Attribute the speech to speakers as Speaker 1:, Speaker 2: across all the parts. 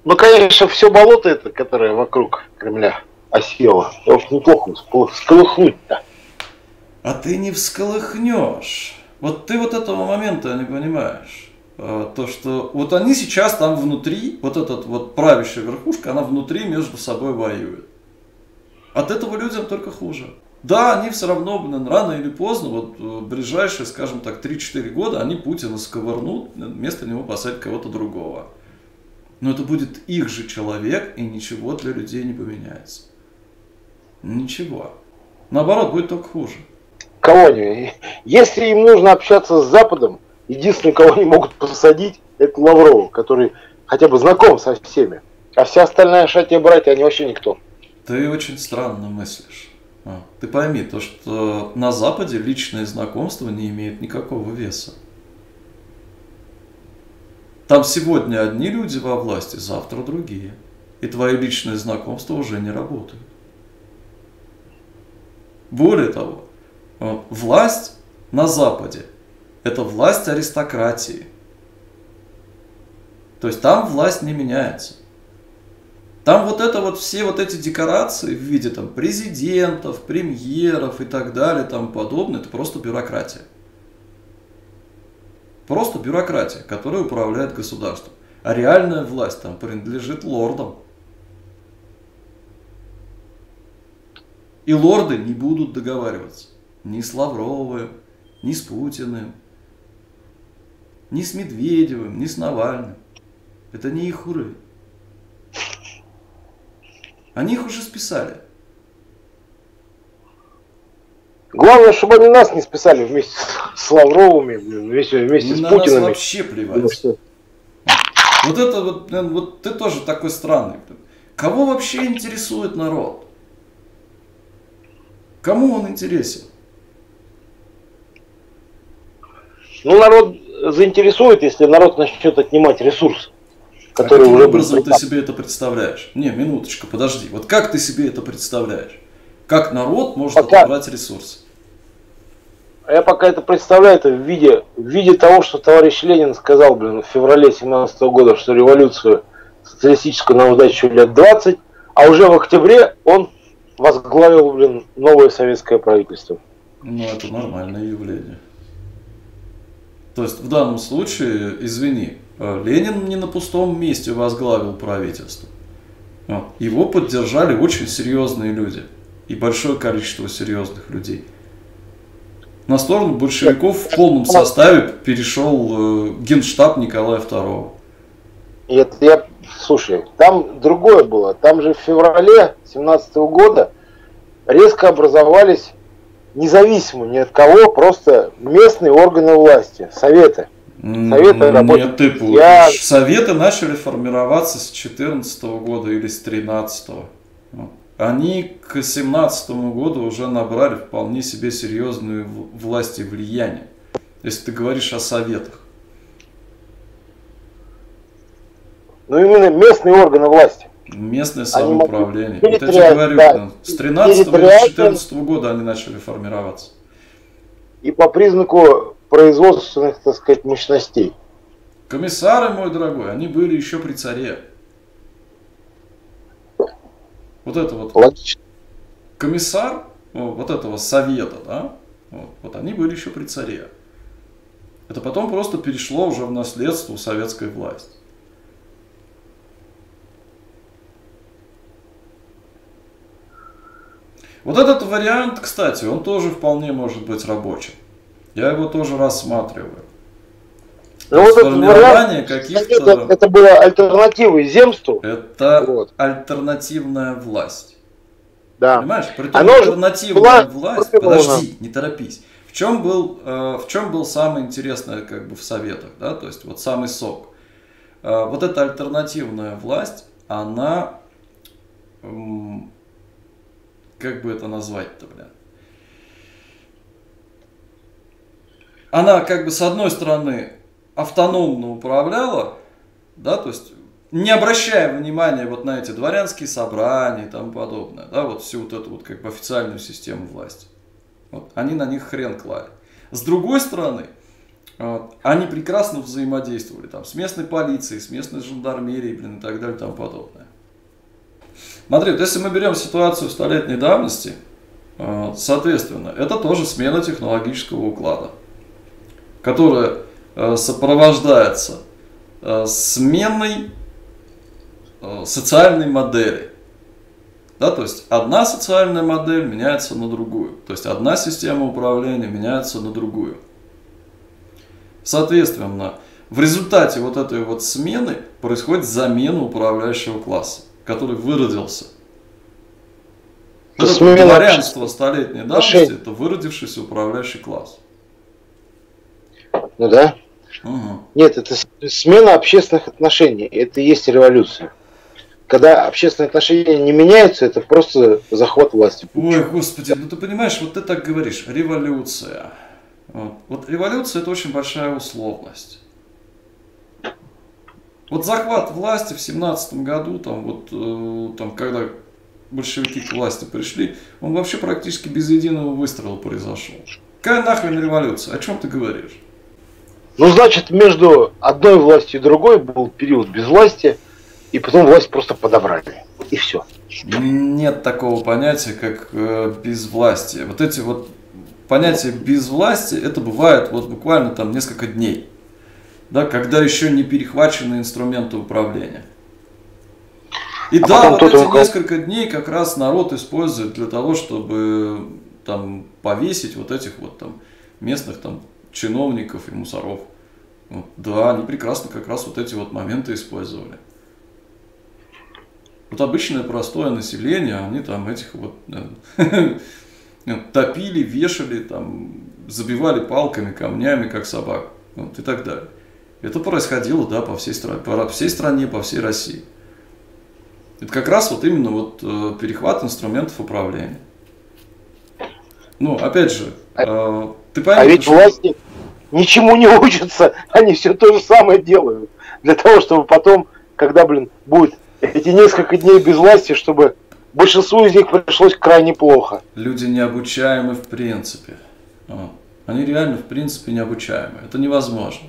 Speaker 1: Ну, конечно, все болото это, которое вокруг Кремля осело. Уж неплохо всколыхнуть-то.
Speaker 2: А ты не всколыхнешь. Вот ты вот этого момента не понимаешь. То, что вот они сейчас там внутри, вот эта вот правящая верхушка, она внутри между собой воюет. От этого людям только хуже. Да, они все равно, рано или поздно, вот ближайшие, скажем так, 3-4 года, они Путина сковырнут, вместо него посадят кого-то другого. Но это будет их же человек, и ничего для людей не поменяется. Ничего. Наоборот, будет только хуже.
Speaker 1: Кого они? Если им нужно общаться с Западом, единственное, кого они могут посадить, это Лаврова, который хотя бы знаком со всеми. А вся остальная шатья-братья, они вообще никто.
Speaker 2: Ты очень странно мыслишь. Ты пойми, то, что на Западе личные знакомства не имеют никакого веса. Там сегодня одни люди во власти, завтра другие. И твои личные знакомства уже не работают. Более того, власть на Западе – это власть аристократии. То есть там власть не меняется. Там вот это вот все вот эти декорации в виде там президентов, премьеров и так далее, тому подобное, это просто бюрократия. Просто бюрократия, которая управляет государством. А реальная власть там принадлежит лордам. И лорды не будут договариваться ни с Лавровым, ни с Путиным, ни с Медведевым, ни с Навальным. Это не их уровень. Они их уже списали.
Speaker 1: Главное, чтобы они нас не списали вместе с Лавровыми, вместе с
Speaker 2: на
Speaker 1: Путиным.
Speaker 2: Нас вообще плевать. Вот это вот ты тоже такой странный. Кого вообще интересует народ? Кому он интересен?
Speaker 1: Ну, народ заинтересует, если народ начнет отнимать ресурсы, которые
Speaker 2: каким
Speaker 1: уже
Speaker 2: образом ты себе это представляешь? Не, минуточку, подожди. Вот как ты себе это представляешь? Как народ может отобрать ресурсы?
Speaker 1: Я пока это представляю это в виде того, что товарищ Ленин сказал, в феврале 17 года, что революцию социалистическую нам ждать еще лет 20, а уже в октябре он возглавил, новое советское правительство.
Speaker 2: Ну, это нормальное явление. То есть, в данном случае, извини, Ленин не на пустом месте возглавил правительство. Его поддержали очень серьезные люди. И большое количество серьезных людей. На сторону большевиков в полном составе перешел генштаб Николая II.
Speaker 1: Слушай, там другое было. Там же в феврале 17 года резко образовались независимые ни от кого, просто местные органы власти, советы. Советы
Speaker 2: Нет, ты путаешь. Советы начали формироваться с 14 года или с 13. Они к 17 году уже набрали вполне себе серьезную власть и влияние. Если ты говоришь о советах.
Speaker 1: Ну, именно местные органы власти.
Speaker 2: Местное самоуправление. Вот я тебе говорю, да, с 13 или 14 года они начали формироваться.
Speaker 1: И по признаку производственных, так сказать, мощностей.
Speaker 2: Комиссары, мой дорогой, они были еще при царе. Вот это вот
Speaker 1: логично.
Speaker 2: Комиссар вот этого совета, да, вот они были еще при царе. Это потом просто перешло уже в наследство советской власти. Вот этот вариант, кстати, он тоже вполне может быть рабочим. Я его тоже рассматриваю.
Speaker 1: Ну, вот формирование каких-то... Это было альтернативой земству.
Speaker 2: Это альтернативная власть.
Speaker 1: Да.
Speaker 2: Понимаешь? Притом альтернативная власть... Подожди, не торопись. В чем был самое интересное как бы в советах, да? То есть вот самый сок. Вот эта альтернативная власть, она... Как бы это назвать-то, бля? Она как бы с одной стороны автономно управляла, да, то есть не обращая внимания вот на эти дворянские собрания и тому подобное, да, вот всю вот эту вот как бы официальную систему власти. Вот, они на них хрен клали. С другой стороны, Вот. Они прекрасно взаимодействовали там, с местной полицией, с местной жандармерией, блин, и так далее и тому подобное. Смотри, вот если мы берем ситуацию столетней давности, соответственно, это тоже смена технологического уклада, которая сопровождается сменой социальной модели. Да, то есть одна социальная модель меняется на другую. То есть одна система управления меняется на другую. Соответственно, в результате вот этой вот смены происходит замена управляющего класса, который выродился. Это дворянство столетней давности, это выродившийся управляющий класс.
Speaker 1: Ну да.
Speaker 2: Угу.
Speaker 1: Нет, это смена общественных отношений. Это и есть революция. Когда общественные отношения не меняются, это просто захват власти.
Speaker 2: Ой, господи, ну ты понимаешь, вот ты так говоришь, революция. Вот революция — это очень большая условность. Вот захват власти в 17 году, там, когда большевики к власти пришли, он вообще практически без единого выстрела произошел. Какая нахрен революция? О чем ты говоришь?
Speaker 1: Ну, значит, между одной властью и другой был период безвластия, и потом власть просто подобрали. И все.
Speaker 2: Нет такого понятия, как безвластие. Вот эти вот понятия безвластия, это бывает вот буквально там несколько дней. Да, когда еще не перехвачены инструменты управления. И да, вот эти несколько дней как раз народ использует для того, чтобы там повесить вот этих вот там местных там чиновников и мусоров. Вот, да, они прекрасно как раз вот эти вот моменты использовали. Вот обычное простое население, они там этих вот топили, вешали, там, забивали палками, камнями, как собак, вот, и так далее. Это происходило, да, по всей стране, по всей России. Это как раз вот именно вот перехват инструментов управления. Ну, опять же, ты пойми,
Speaker 1: а ведь власти ничему не учатся, они все то же самое делают. Для того, чтобы потом, когда, будет эти несколько дней без власти, чтобы большинству из них пришлось крайне плохо.
Speaker 2: Люди необучаемы в принципе. Они реально в принципе необучаемы. Это невозможно.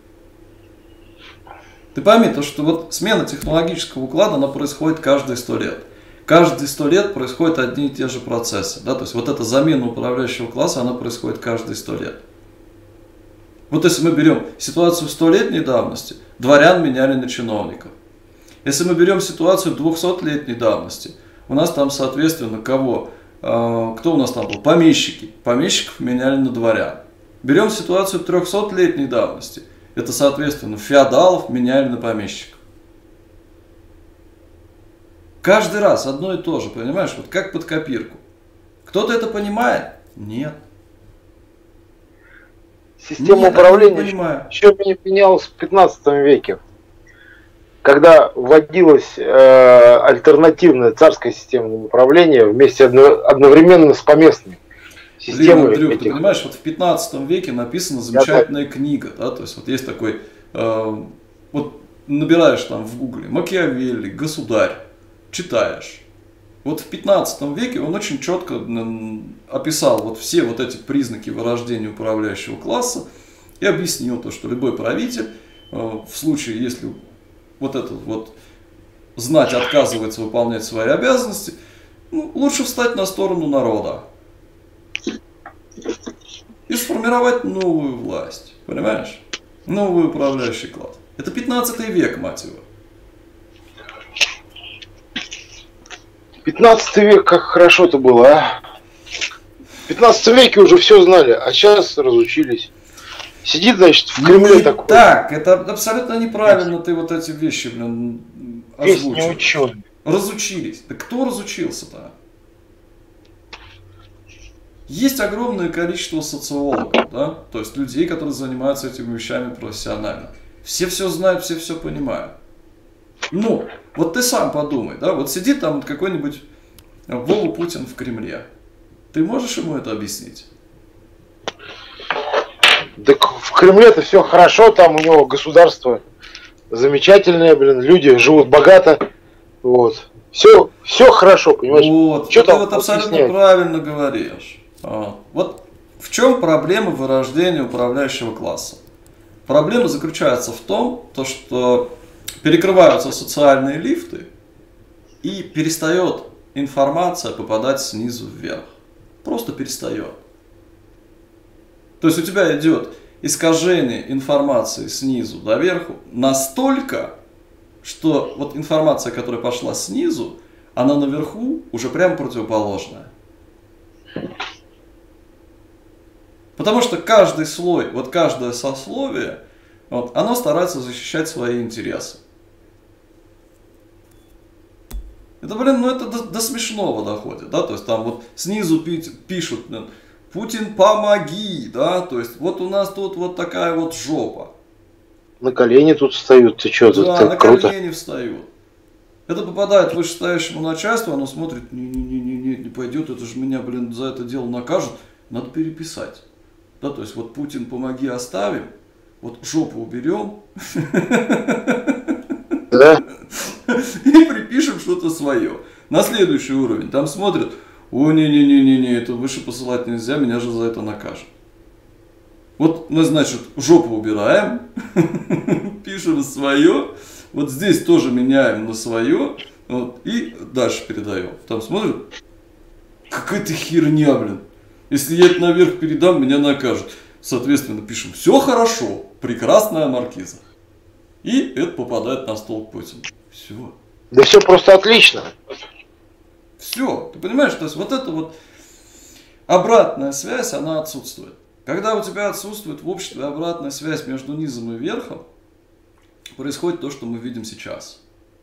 Speaker 2: Ты пойми, то, что вот смена технологического уклада, она происходит каждые 100 лет. Каждые 100 лет происходят одни и те же процессы. Да? То есть вот эта замена управляющего класса, она происходит каждые 100 лет. Вот если мы берем ситуацию 100-летней давности, дворян меняли на чиновников. Если мы берем ситуацию 200-летней давности, у нас там, соответственно, кого? Кто у нас там был? Помещики. Помещиков меняли на дворян. Берем ситуацию 300-летней давности. Это, соответственно, феодалов меняли на помещиков. Каждый раз одно и то же, понимаешь? Вот как под копирку. Кто-то это понимает? Нет.
Speaker 1: Система управления еще не менялась в 15 веке. Когда вводилась альтернативная царская система управления вместе одновременно с поместной системой.
Speaker 2: Блин, Андрюх, ты понимаешь, вот в 15 веке написана замечательная книга, да, то есть вот есть такой, вот набираешь там в гугле Макиавелли, Государь, читаешь. Вот в 15 веке он очень четко описал вот все вот эти признаки вырождения управляющего класса и объяснил то, что любой правитель в случае, если вот этот вот знать отказывается выполнять свои обязанности, ну, лучше встать на сторону народа и сформировать новую власть, понимаешь? Новый управляющий класс. Это 15 век, мать его.
Speaker 1: 15 век, как хорошо это было, а? В 15 веке уже все знали, а сейчас разучились. Сидит, значит, в Кремле такой.
Speaker 2: Так, это абсолютно неправильно, ты вот эти вещи,
Speaker 1: озвучил.
Speaker 2: Разучились. Да кто разучился-то? Есть огромное количество социологов, да, то есть людей, которые занимаются этими вещами профессионально. Все знают, все понимают. Ну, вот ты сам подумай, да, вот сидит там какой-нибудь Вова Путин в Кремле. Ты можешь ему это объяснить?
Speaker 1: Так в Кремле-то все хорошо, там у него государство замечательное, люди живут богато, вот. Все хорошо, понимаешь?
Speaker 2: Вот, что ты вот абсолютно правильно говоришь. Вот в чем проблема вырождения управляющего класса? Проблема заключается в том, то, что перекрываются социальные лифты и перестает информация попадать снизу вверх. Просто перестает. То есть у тебя идет искажение информации снизу до верху настолько, что вот информация, которая пошла снизу, она наверху уже прямо противоположная. Потому что каждый слой, вот каждое сословие, вот, оно старается защищать свои интересы. Это, блин, ну это до смешного доходит, да, то есть там вот снизу пишут, блин, Путин, помоги, да, то есть вот у нас тут вот такая вот жопа.
Speaker 1: На колени тут встают, ты что,
Speaker 2: да,
Speaker 1: так
Speaker 2: на
Speaker 1: круто.
Speaker 2: колени встают. Это попадает вышестоящему начальству, оно смотрит, не пойдет, это же меня, блин, за это дело накажут, надо переписать. Да, то есть вот Путин, помоги, оставим, вот жопу уберем,
Speaker 1: да?
Speaker 2: И припишем что-то свое. На следующий уровень, там смотрят, о, не, это выше посылать нельзя, меня же за это накажут. Вот мы, значит, жопу убираем, пишем свое, вот здесь тоже меняем на свое, вот, и дальше передаем. Там смотрят, какая-то херня, блин. Если я это наверх передам, меня накажут. Соответственно, пишем, все хорошо, прекрасная маркиза. И это попадает на стол к Путину. Все.
Speaker 1: Да все просто отлично.
Speaker 2: Все. Ты понимаешь, то есть вот эта вот обратная связь, она отсутствует. Когда у тебя отсутствует в обществе обратная связь между низом и верхом, происходит то, что мы видим сейчас.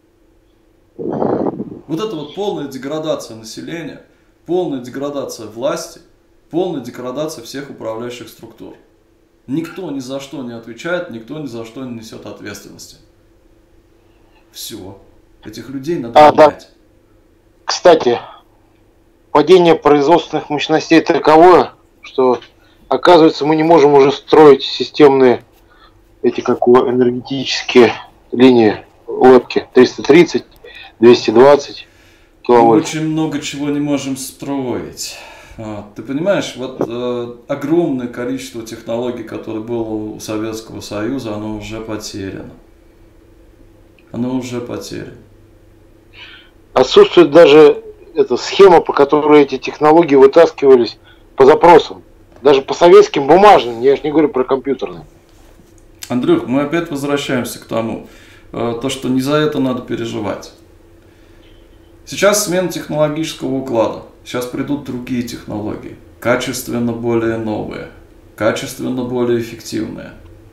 Speaker 2: Вот это вот полная деградация населения, полная деградация власти, полная деградация всех управляющих структур. Никто ни за что не отвечает, никто ни за что не несет ответственности. Все. Этих людей надо менять.
Speaker 1: Да. Кстати, падение производственных мощностей таковое, что, оказывается, мы не можем уже строить системные эти энергетические линии лэпки 330, 220 киловольт.
Speaker 2: Мы очень много чего не можем строить. Ты понимаешь, вот огромное количество технологий, которые было у Советского Союза, оно уже потеряно. Оно уже потеряно.
Speaker 1: Отсутствует даже эта схема, по которой эти технологии вытаскивались по запросам. Даже по советским бумажным, я же не говорю про компьютерные.
Speaker 2: Андрюх, мы опять возвращаемся к тому, то, что не за это надо переживать. Сейчас смена технологического уклада. Сейчас придут другие технологии, качественно более новые, качественно более эффективные.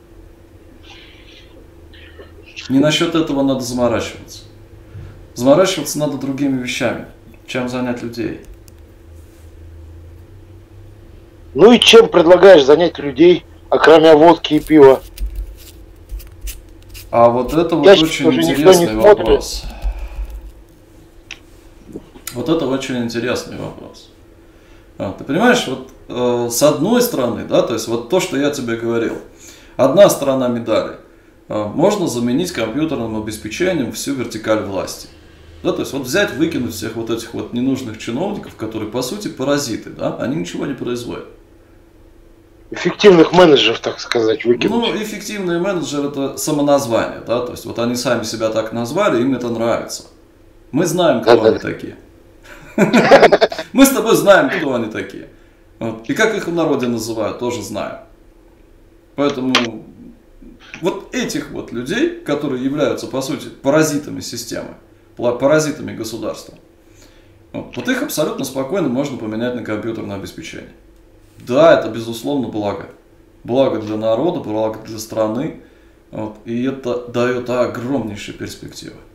Speaker 2: Не насчет этого надо заморачиваться. Заморачиваться надо другими вещами, чем занять людей.
Speaker 1: Ну и чем предлагаешь занять людей, кроме водки и пива?
Speaker 2: А вот это вот очень интересный вопрос. Вот это очень интересный вопрос. Ты понимаешь, вот с одной стороны, да, то есть вот то, что я тебе говорил, одна сторона медали, можно заменить компьютерным обеспечением всю вертикаль власти. Да, то есть вот взять, выкинуть всех вот этих вот ненужных чиновников, которые по сути паразиты, да, они ничего не производят.
Speaker 1: Эффективных менеджеров, так сказать, выкинуть.
Speaker 2: Ну, эффективные менеджеры это самоназвание, да, то есть вот они сами себя так назвали, им это нравится. Мы знаем, кто они такие. Мы с тобой знаем, кто они такие. Вот. И как их в народе называют, тоже знаем. Поэтому вот этих вот людей, которые являются, по сути, паразитами системы, паразитами государства, вот их абсолютно спокойно можно поменять на компьютерное обеспечение. Да, это безусловно благо. Благо для народа, благо для страны. Вот. И это дает огромнейшие перспективы.